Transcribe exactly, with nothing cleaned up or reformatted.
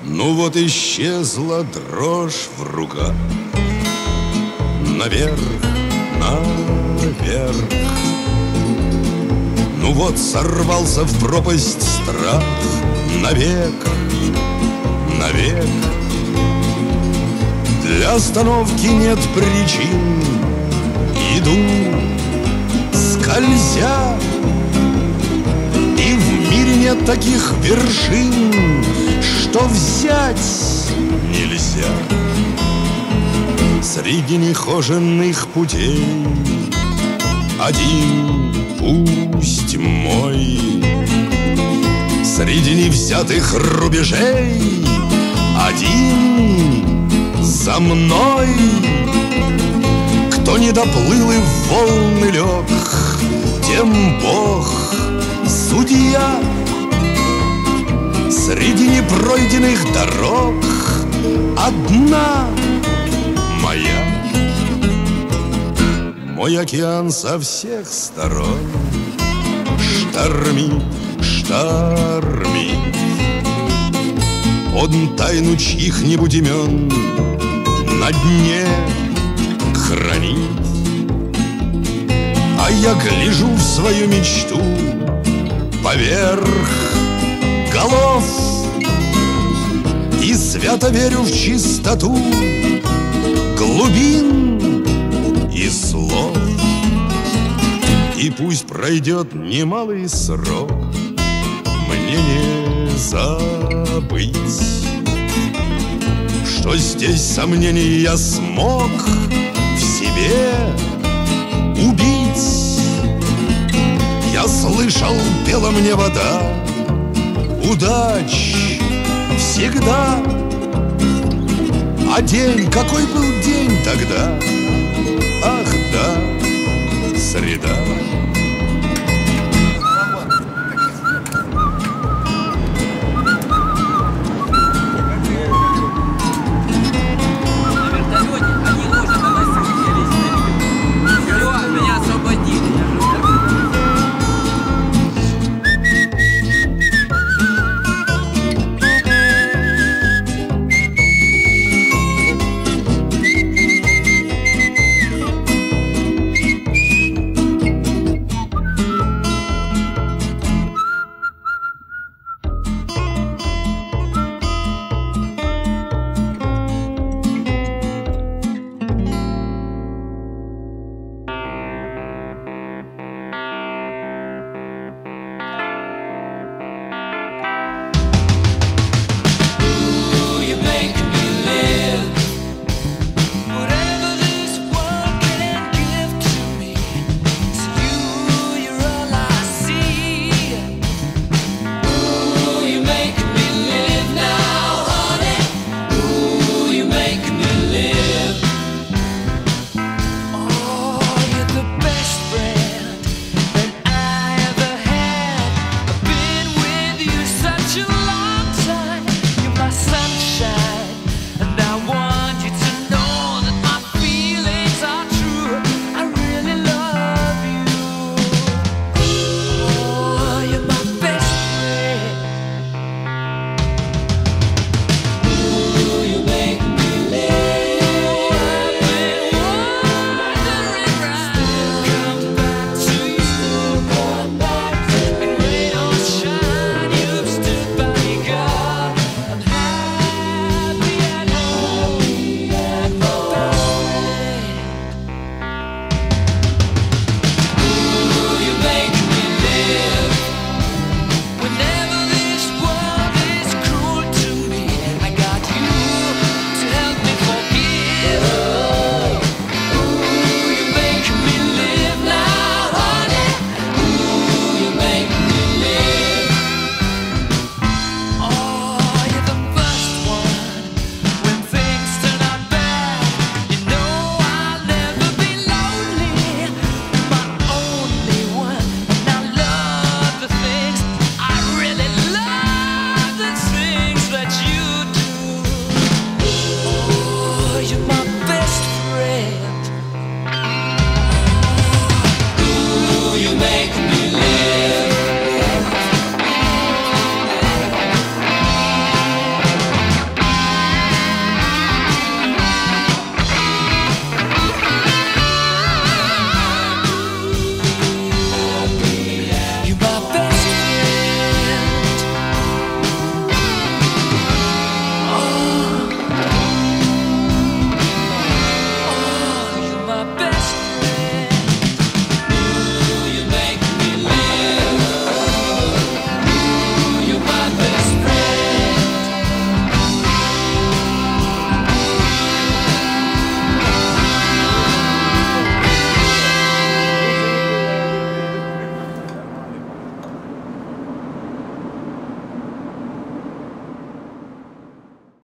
Ну вот исчезла дрожь в руках. Наверх, наверх. Ну вот сорвался в пропасть страх. Навек, навек. Для остановки нет причин. Иду, скользя. И в мире нет таких вершин, что взять нельзя. Среди нехоженных путей один пусть мой. Среди невзятых рубежей один за мной. Кто не доплыл и в волны лег, тем Бог судья. Среди непройденных дорог одна моя. Мой океан со всех сторон штормит, штормит. Он тайну чьих-нибудь имен на дне хранит. А я гляжу в свою мечту поверх голов и свято верю в чистоту глубин и слов. И пусть пройдет немалый срок, мне не забыть, что здесь сомнений я смог в себе убить. Я слышал, пела мне вода, удач всегда. А день, какой был день тогда? Ах да, среда.